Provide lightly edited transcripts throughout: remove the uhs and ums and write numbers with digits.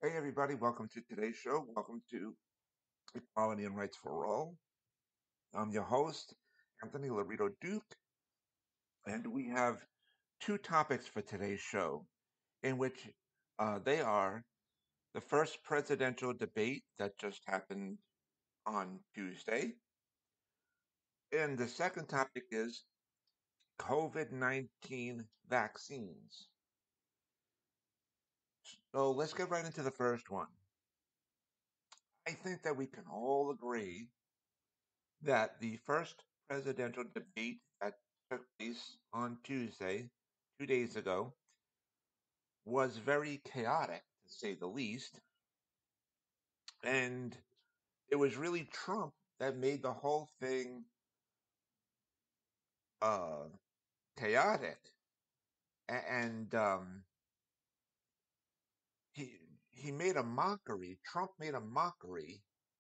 Hey, everybody, welcome to today's show. Welcome to Equality and Rights for All. I'm your host, Anthony Lorito-Duke, and we have two topics for today's show, in which they are the first presidential debate that just happened on Tuesday, and the second topic is COVID-19 vaccines. So let's get right into the first one. I think that we can all agree that the first presidential debate that took place on Tuesday, 2 days ago, was very chaotic, to say the least. And it was really Trump that made the whole thing uh, chaotic. And he, he made a mockery, Trump made a mockery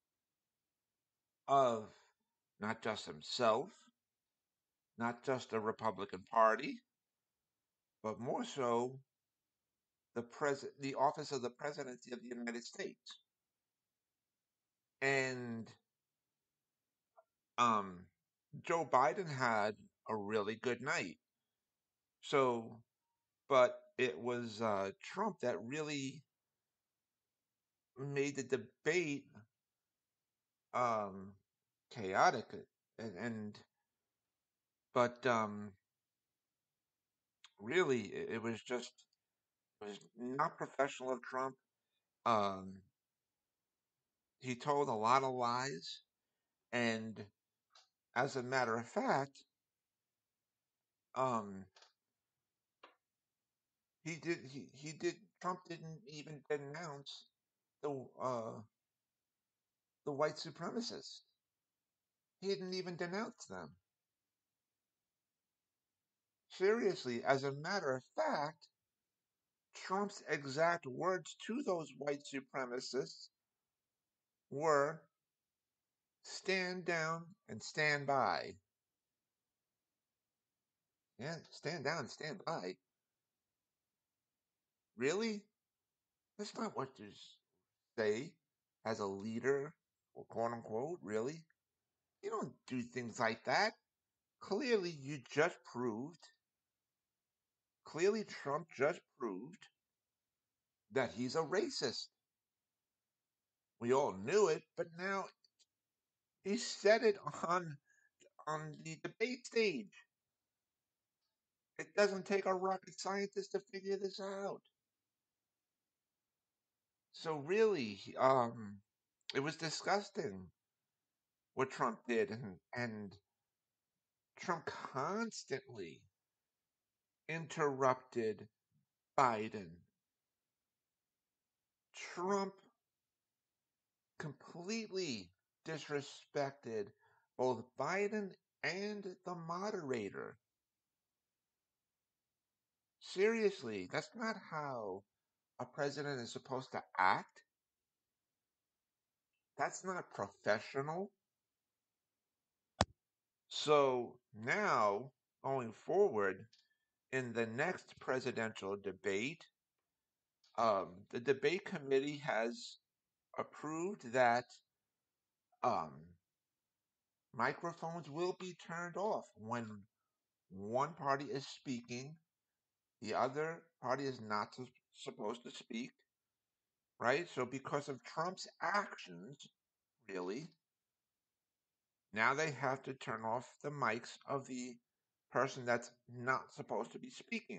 of not just himself, not just the Republican Party, but more so the office of the presidency of the United States. And um, Joe Biden had a really good night. So, but it was Trump that really made the debate um, chaotic, and but really it was just it was not professional of Trump. Um, he told a lot of lies, and as a matter of fact, um, he did Trump didn't even denounce the the white supremacists. He didn't even denounce them. Seriously, as a matter of fact, Trump's exact words to those white supremacists were stand down and stand by. Yeah, stand down and stand by. Really? That's not what you say as a leader, or quote unquote, really? You don't do things like that. Clearly, clearly, Trump just proved that he's a racist. We all knew it, but now he said it on the debate stage. It doesn't take a rocket scientist to figure this out. So really, it was disgusting what Trump did, and Trump constantly interrupted Biden. Trump completely disrespected both Biden and the moderator. Seriously, that's not how a president is supposed to act. That's not professional. So now, going forward, in the next presidential debate, the debate committee has approved that um, microphones will be turned off when one party is speaking, the other party is not supposed to speak, right? So, because of Trump's actions, really, now they have to turn off the mics of the person that's not supposed to be speaking.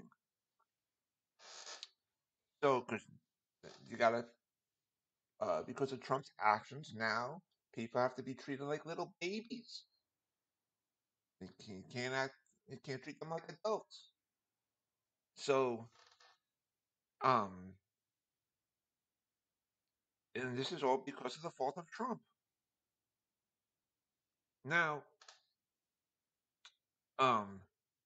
So, because you gotta, because of Trump's actions, now people have to be treated like little babies. You can't act, you can't treat them like adults. So, um, and this is all because of the fault of Trump. Now, um,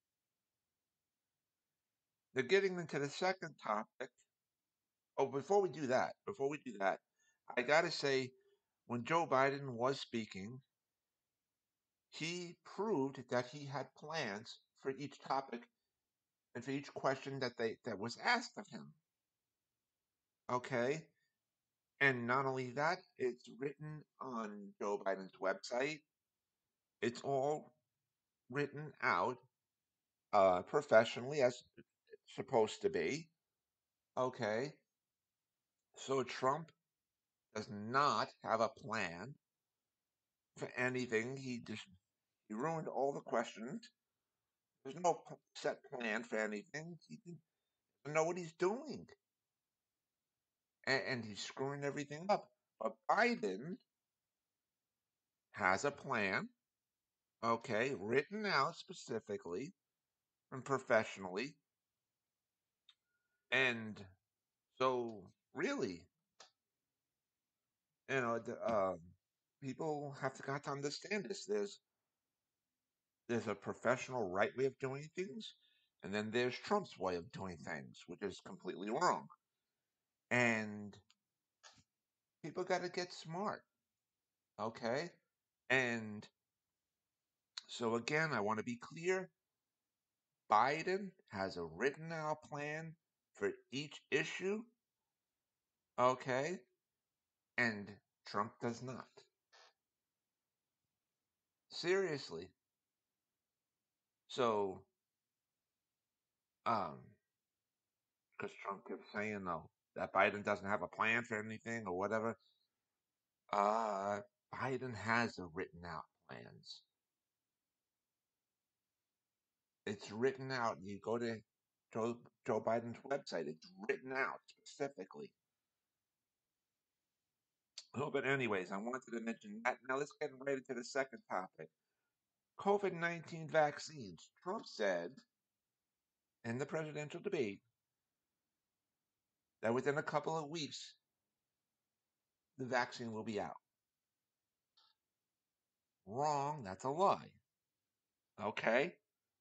they're getting into the second topic. Oh, before we do that, I gotta say, when Joe Biden was speaking, he proved that he had plans for each topic and for each question that was asked of him. Okay, And not only that, it's written on Joe Biden's website. It's all written out professionally as it's supposed to be. Okay. So Trump does not have a plan for anything. He ruined all the questions. There's no set plan for anything. He doesn't know what he's doing, and he's screwing everything up. But Biden has a plan, okay, written out specifically and professionally, and so really, people have got to understand this. There's a professional right way of doing things, and then there's Trump's way of doing things, which is completely wrong. And people got to get smart, okay? And so again, I want to be clear. Biden has a written out plan for each issue, okay? And Trump does not. Seriously. So, um, because Trump kept saying no, that Biden doesn't have a plan for anything or whatever. Uh, Biden has a written out plans. It's written out. You go to Joe Biden's website. It's written out specifically. Oh, but anyways, I wanted to mention that. Now let's get right into the second topic. COVID-19 vaccines. Trump said in the presidential debate that within a couple of weeks the vaccine will be out. Wrong. That's a lie. Okay.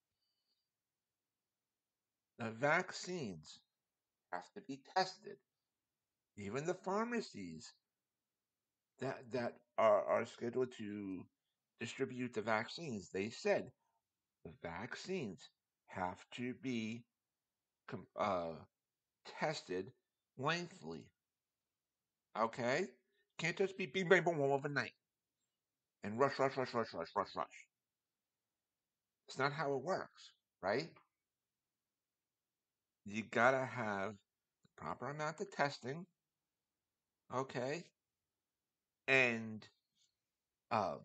The vaccines have to be tested. Even the pharmacies that are scheduled to distribute the vaccines, they said the vaccines have to be tested lengthily. Okay? Can't just be bing bang boom overnight and rush, rush, rush, rush, rush, rush, rush. It's not how it works, right? You gotta have the proper amount of testing, okay? And um,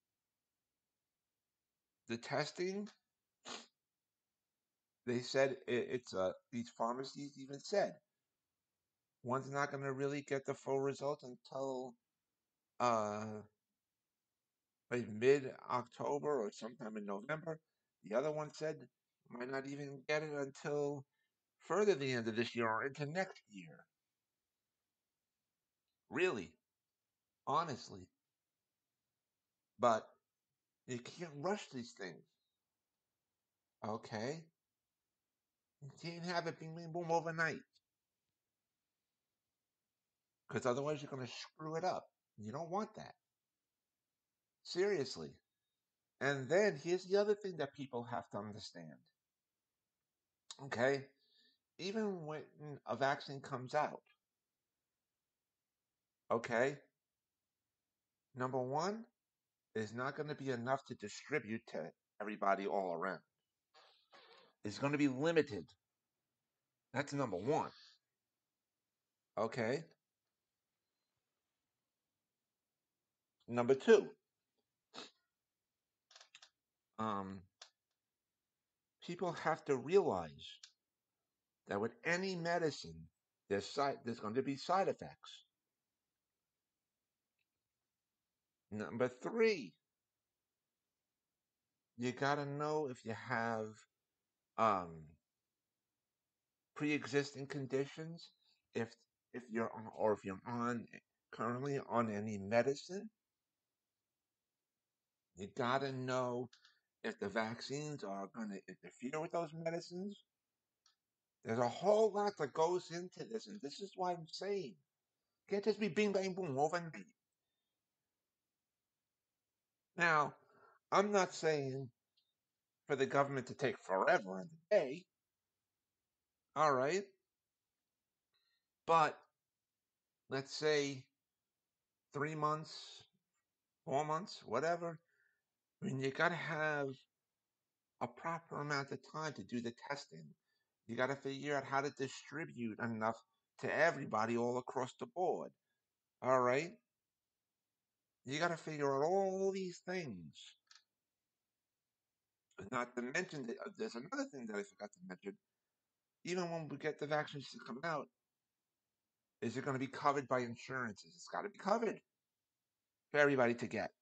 the testing, they said it's these pharmacies even said one's not gonna really get the full results until uh like mid October or sometime in November. The other one said might not even get it until further the end of this year or into next year. Really, honestly. But you can't rush these things, okay? You can't have it bing, bing, boom overnight. Because otherwise you're going to screw it up. You don't want that. Seriously. And then here's the other thing that people have to understand, okay? Even when a vaccine comes out, okay? Number one, is not going to be enough to distribute to everybody all around. It's going to be limited. That's number one. Okay. Number two, um, people have to realize that with any medicine, there's going to be side effects. Number three, you got to know if you have um, pre-existing conditions, if if you're on or if you're on currently on any medicine. You got to know if the vaccines are going to interfere with those medicines. There's a whole lot that goes into this, and this is why I'm saying can't just be bing bang boom overnight. Now, I'm not saying for the government to take forever and a day, all right, but let's say 3 months, 4 months, whatever. I mean, you got to have a proper amount of time to do the testing. You got to figure out how to distribute enough to everybody all across the board. All right? You got to figure out all these things. Not to mention that there's another thing that I forgot to mention. Even when we get the vaccines to come out, is it going to be covered by insurances? It's got to be covered for everybody to get.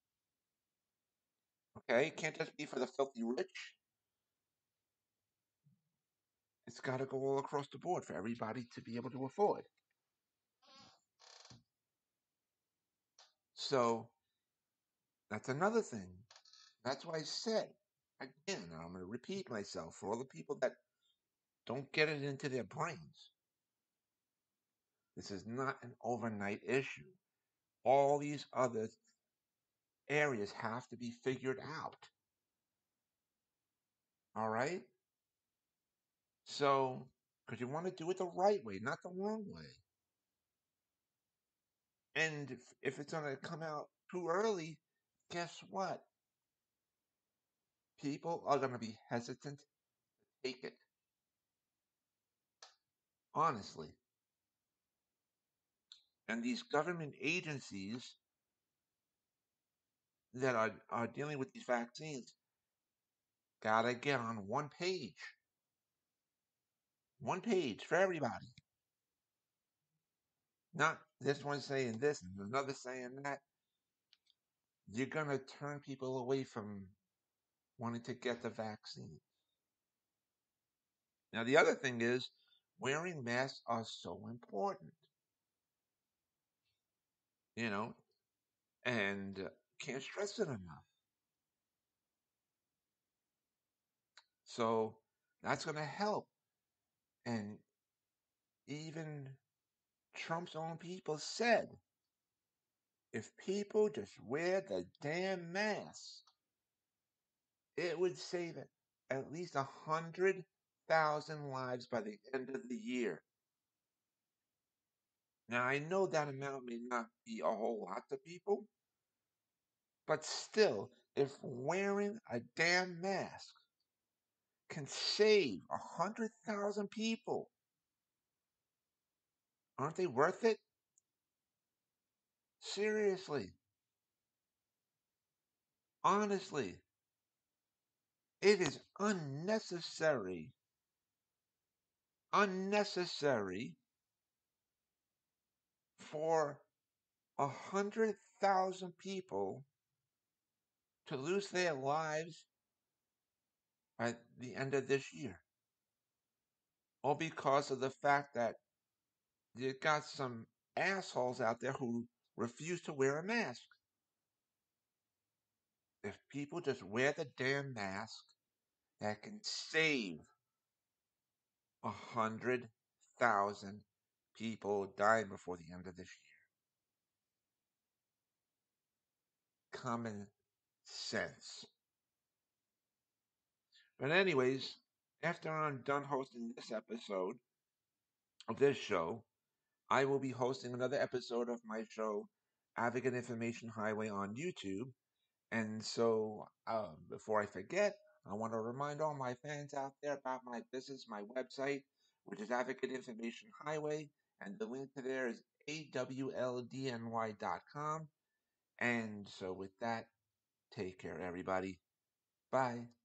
Okay? It can't just be for the filthy rich. It's got to go all across the board for everybody to be able to afford. So that's another thing. That's why I said, again, and I'm going to repeat myself for all the people that don't get it into their brains. This is not an overnight issue. All these other areas have to be figured out. All right? So, because you want to do it the right way, not the wrong way. And if it's going to come out too early, guess what? People are going to be hesitant to take it. Honestly. And these government agencies that are dealing with these vaccines gotta get on one page. One page for everybody. Not this one saying this and another saying that. You're gonna turn people away from wanting to get the vaccine. Now the other thing is wearing masks are so important. You know, and can't stress it enough. So that's gonna help. And even Trump's own people said if people just wear the damn mask, it would save at least 100,000 lives by the end of the year. Now, I know that amount may not be a whole lot to people, but still, if wearing a damn mask can save 100,000 people, aren't they worth it? Seriously, honestly, it is unnecessary for 100,000 people to lose their lives at the end of this year. All because of the fact that you got some assholes out there who refuse to wear a mask. If people just wear the damn mask, that can save 100,000 people dying before the end of this year. Common sense. But anyways, after I'm done hosting this episode of this show, I will be hosting another episode of my show, Advocate Information Highway, on YouTube. And so, before I forget, I want to remind all my fans out there about my business, my website, which is Advocate Information Highway, and the link to there is awldny.com. And so, with that, take care, everybody. Bye.